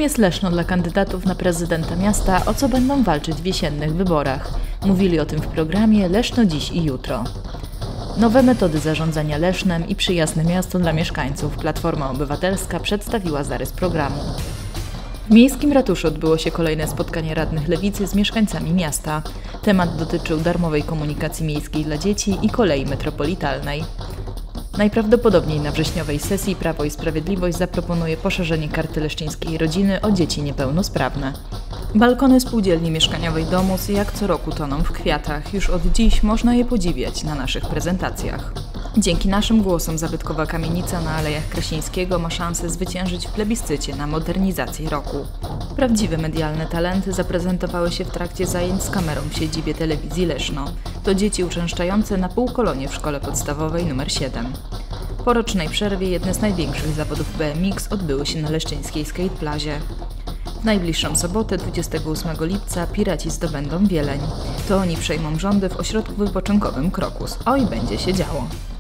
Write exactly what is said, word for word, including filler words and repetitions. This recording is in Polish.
jest Leszno dla kandydatów na prezydenta miasta, o co będą walczyć w jesiennych wyborach. Mówili o tym w programie Leszno dziś i jutro. Nowe metody zarządzania Lesznem i przyjazne miasto dla mieszkańców. Platforma Obywatelska przedstawiła zarys programu. W Miejskim Ratuszu odbyło się kolejne spotkanie radnych Lewicy z mieszkańcami miasta. Temat dotyczył darmowej komunikacji miejskiej dla dzieci i kolei metropolitalnej. Najprawdopodobniej na wrześniowej sesji Prawo i Sprawiedliwość zaproponuje poszerzenie karty leszczyńskiej rodziny o dzieci niepełnosprawne. Balkony spółdzielni mieszkaniowej Domus jak co roku toną w kwiatach. Już od dziś można je podziwiać na naszych prezentacjach. Dzięki naszym głosom zabytkowa kamienica na Alejach Krasińskiego ma szansę zwyciężyć w plebiscycie na modernizację roku. Prawdziwe medialne talenty zaprezentowały się w trakcie zajęć z kamerą w siedzibie telewizji Leszno. To dzieci uczęszczające na półkolonie w szkole podstawowej numer siedem. Po rocznej przerwie jedne z największych zawodów B M X odbyły się na leszczyńskiej skateplazie. W najbliższą sobotę, dwudziestego ósmego lipca, Piraci zdobędą Wieleń. To oni przejmą rządy w ośrodku wypoczynkowym Krokus. Oj, będzie się działo.